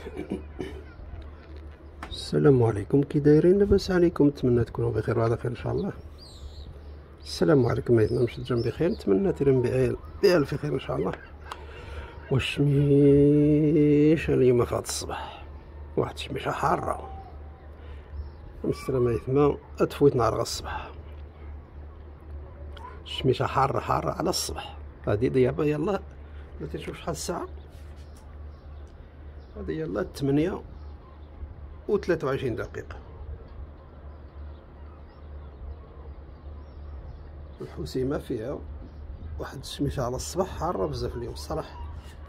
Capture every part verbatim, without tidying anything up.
السلام عليكم، كي دايرين؟ لاباس عليكم؟ نتمنى تكونوا بخير وعلى خير ان شاء الله. السلام عليكم ايضا، مش تجم بخير، نتمنى تيرن بألف خير ان شاء الله. والشميشه اليوم في هذا الصباح واحد الشميشه حاره مسترا يثما اتفوت نهار غا الصباح. الشميشه حاره حاره على الصباح. هادي دابا يلا ما تشوف شحال الساعه، هادي يلا ثمانية وثلاثة وعشرين دقيقة. الحسيمة فيها واحد الشميشة على الصباح حارة بزاف اليوم الصراحة.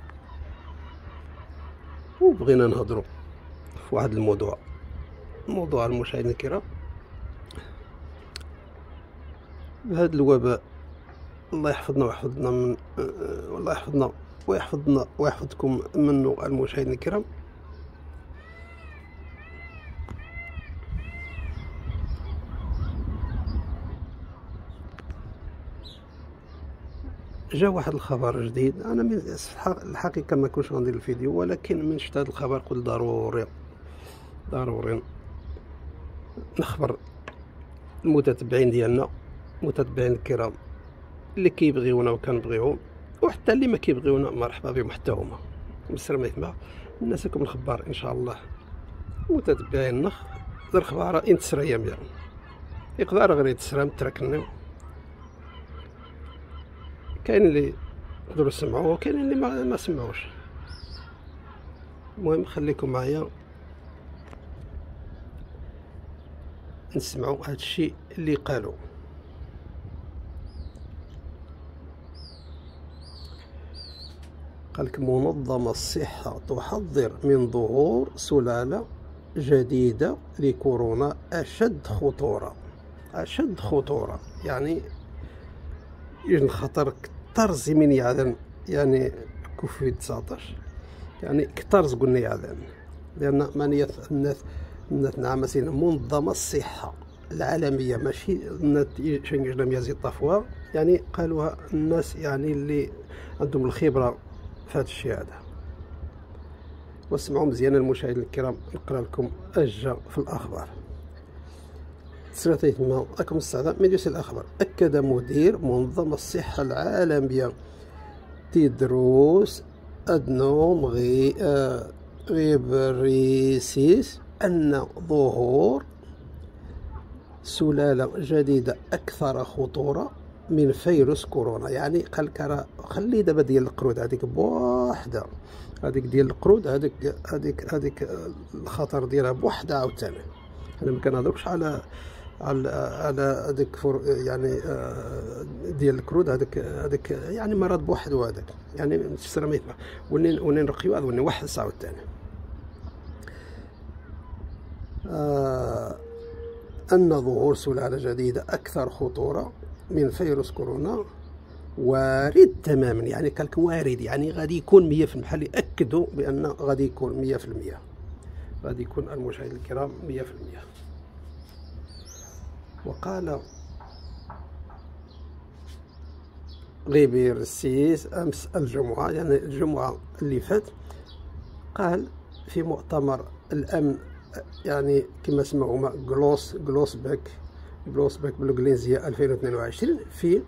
وبغينا نهضروا في واحد الموضوع، موضوع المشاهدين الكرام، بهذا الوباء. الله يحفظنا ويحفظنا من والله يحفظنا ويحفظنا ويحفظكم منه المشاهدين الكرام. جا واحد الخبر جديد، انا من الحقيقه ما كنتش غندير الفيديو، ولكن من شفت هذا الخبر قلت ضروري ضروري نخبر المتتبعين ديالنا، المتتبعين الكرام اللي كيبغيونا وكنبغيوهم، وحتى اللي ما كيبغيونا مرحبا بهم حتى هما. مسلم يتما الناس لكم الخبار ان شاء الله. متتبعين نخ دار خبار انتسرا ياميا يقدر غير يتسرى متركني. كاين اللي يقدروا يسمعوه وكاين اللي ما, ما سمعوش. المهم خليكم معايا نسمعوا هذا الشيء اللي قالوا. قالك منظمة الصحة تحذر من ظهور سلالة جديدة لكورونا أشد خطورة. أشد خطورة يعني يجن خطر كتر زمين يعلن، يعني كوفيد تسعطاش يعني كتر زقلنا يعلن، لأن مانية الناس الناس نعم سينا منظمة الصحة العالمية ماشي شنجل لم يزيد طفوها، يعني قالوها الناس يعني اللي عندهم الخبرة في هذا الشيء هذا. واسمعوا مزيان المشاهدين الكرام، نقرا لكم أجا في الأخبار. تسرتيتما راكم السعادة ميديوس الأخبار. أكد مدير منظمة الصحة العالمية تيدروس أدنوم غي آه غيبريسيس أن ظهور سلالة جديدة أكثر خطورة من فيروس كورونا. يعني قالك راه خلي دابا ديال القرود هذيك بوحدها، هذيك ديال القرود هذيك هذيك هذيك الخطر ديالها بوحدها عاوتاني. انا ما كنهضرش على على على هذيك يعني ديال الكرود هذاك هذاك يعني مرض بوحدو هذاك، يعني تفسر ما يتبع وني وني نرقيو هذا وني واحد ساعه ثاني. آه ان ظهور سلاله جديده اكثر خطوره من فيروس كورونا وارد تماما. يعني قالك وارد يعني غادي يكون مية في المية، بحال ياكدوا بان غادي يكون مية في المية، غادي يكون المشاهدين الكرام مية في المية. وقال غيبريسيس امس الجمعه، يعني الجمعه اللي فات، قال في مؤتمر الامن، يعني كما سمعوا جلوس جلوسباك جلوسباك بالانجليزيه ألفين واثنين وعشرين في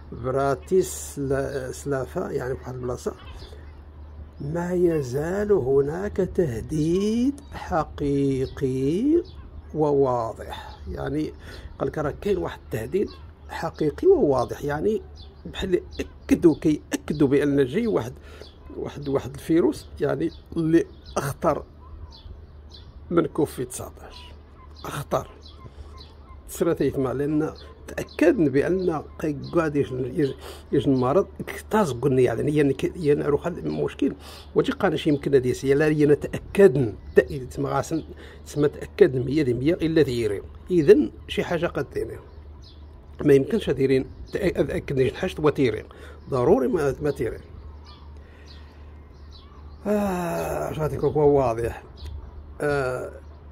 براتيسلافا، يعني بواحد البلاصه. ما يزال هناك تهديد حقيقي وواضح. يعني قال لك راه كاين واحد التهديد حقيقي وواضح، يعني بحال اكدوا كيأكدوا بان جاي واحد واحد واحد الفيروس يعني اللي اخطر من كوفيد تسعطاش، اخطر تسرتيتما، لان تاكدنا بان قاعد يجي المرض كتاز قلنا يعني يعني يعني روح المشكل وجي قانش يمكن هذه سي لا هي نتاكدن تما غاسن تسمى تاكدن مية بالمية الا ديري. اذا شي حاجه قد ديرين ما يمكنش ديرين تاكد شي حاجه وتيرين ضروري ما, ما تيرين. اه غادي يكون واضح. آه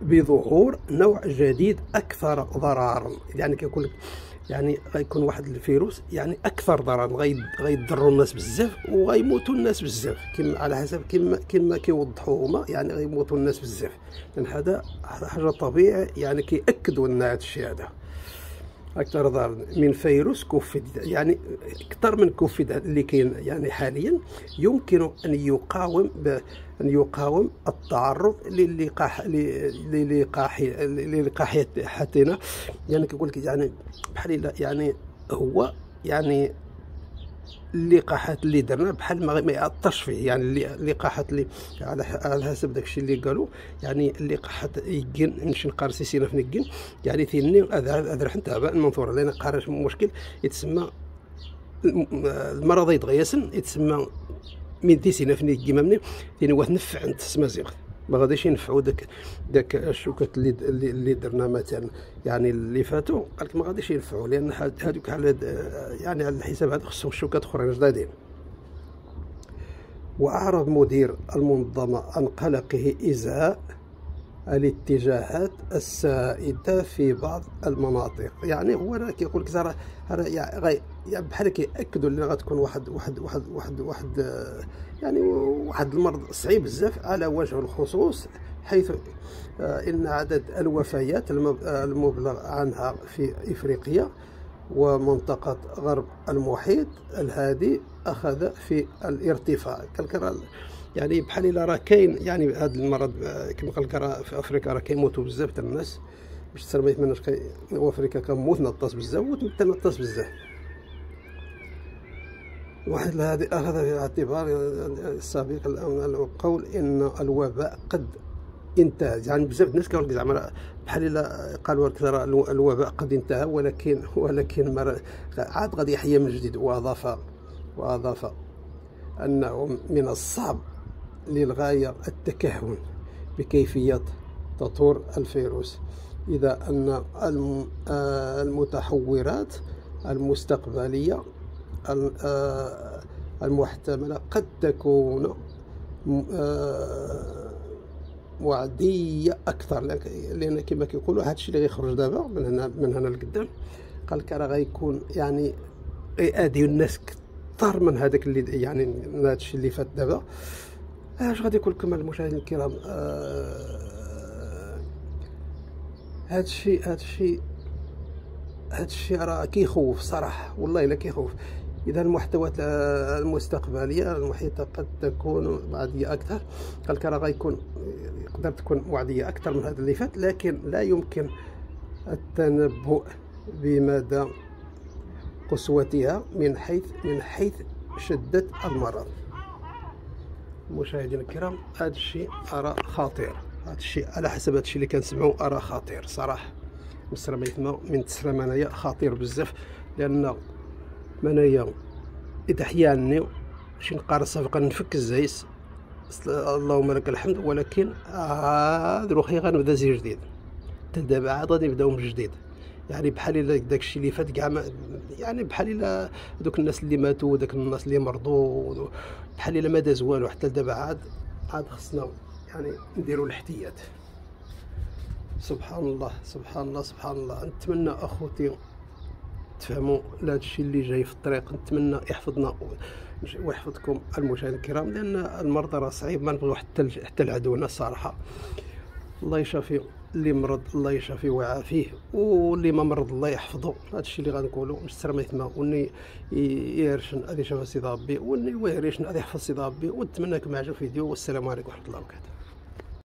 بظهور نوع جديد اكثر ضررا. يعني كيقول لك يعني غيكون واحد الفيروس يعني اكثر ضررا، غيضروا الناس بزاف وغيموتوا الناس بزاف، كما على حسب كما كما كيوضحوا هما، يعني غيموتوا الناس بزاف. لان هذا حاجه طبيعي، يعني كيأكدوا ان هذا الشيء هذا اكثر ضررا من فيروس كوفيد، يعني اكثر من كوفيد اللي كاين يعني حاليا، يمكن ان يقاوم ان يقاوم التعرض للقاح للقاح للقاحيتنا. يعني كيقول لك يعني بحال يعني هو يعني اللقاحات اللي درنا بحال ما ياثرش فيه، يعني اللقاحات اللي على على حسب داكشي اللي قالوا، يعني اللقاحات يجين نمشي نقار سيسينا في نكين، يعني ثاني هذا راح نتابع المنظور لان قارش مشكل يتسمى المرض يتغيسن يتسمى من ديسينا في كيما مني ثاني واحد نفع عند السمازيغ، ما غاديش ينفعوا داك داك الشوكات اللي اللي درنا مثلا يعني اللي فاتوا، قال لك ما غاديش ينفعوا لان هذوك على يعني على الحساب هذا خصهم شوكات اخرين جدادين. واعرب مدير المنظمه عن قلقه ازاء الاتجاهات السائده في بعض المناطق. يعني هو كيقول لك راه يعني بحال كيأكدوا ان غتكون واحد واحد واحد واحد واحد يعني واحد المرض صعيب بزاف على وجه الخصوص، حيث ان عدد الوفيات المبلغ عنها في افريقيا ومنطقه غرب المحيط الهادي اخذ في الارتفاع. كالكرا يعني بحال الا راه كاين يعني هذا المرض كما قال لك راه في افريقيا راه كيموتوا بزاف تاع الناس، باش تصير ما يتمناش افريقيا كنموت نطاس بزاف وتمثل نطاس بزاف. واحد هذه اخذ في الاعتبار السابق القول ان الوباء قد انتهى. يعني بزاف الناس كيقول لك زعما بحال الا قالوا لك ترى الوباء قد انتهى، ولكن ولكن عاد غادي يحيى من جديد. واضاف واضاف انه من الصعب للغايه التكهن بكيفيه تطور الفيروس، اذا ان المتحورات المستقبليه المحتمله قد تكون وعديه اكثر، لان كما كيقولوا هذا الشيء اللي غيخرج دابا من هنا من هنا لقدام، قال لك راه غيكون يعني غيأذيو الناس اكثر من هذاك اللي يعني من هذا الشيء اللي فات دابا. اش غادي يقول لكم المشاهدين الكرام؟ هذا الشيء هذا الشيء هذا الشيء راه كيخوف صراحه، والله الا كيخوف. اذا المحتويات المستقبليه المحيطه قد تكون وعديه اكثر، قال لك راه غيكون يقدر تكون وعديه اكثر من هذا اللي فات، لكن لا يمكن التنبؤ بمدى قسوتها من حيث من حيث شده المرض. مشاهدينا الكرام هذا الشيء ارى خطير، هذا الشيء على حسب هذا الشيء اللي كنسمعوا ارى خطير صراحه. مسرى ما يتما من تسرى منايا خطير بزاف، لان منايا اذا حياني شي نقار سابقا نفك الزايس اللهم لك الحمد، ولكن هاد روحي غنبدا زي جديد، حتى دابا عاد غادي نبداو من جديد. يعني بحال الا داكشي اللي فات كاع يعني بحال الا دوك الناس اللي ماتوا وداك الناس اللي مرضوا بحال الا ما داز والو، حتى دابا عاد عاد خصنا يعني نديروا الاحتياط. سبحان الله سبحان الله سبحان الله. نتمنى اخوتي تفهموا هذا الشيء اللي جاي في الطريق، نتمنى يحفظنا ويحفظكم المشاهدين الكرام، لان المرضى راه صعيب، ما نبغيو حتى حتى العدونا الصراحه. الله يشافي اللي مرض، الله يشافيه ويعافيه، واللي ما مرض الله يحفظه. هذا الشيء اللي غنقولوا باش تسرى ما يتما، واللي يرشن غادي يشوف سي ربي، واللي ما يريشن غادي يحفظ سي ربي. ونتمنى لكم يعجب الفيديو، والسلام عليكم ورحمه الله وبركاته.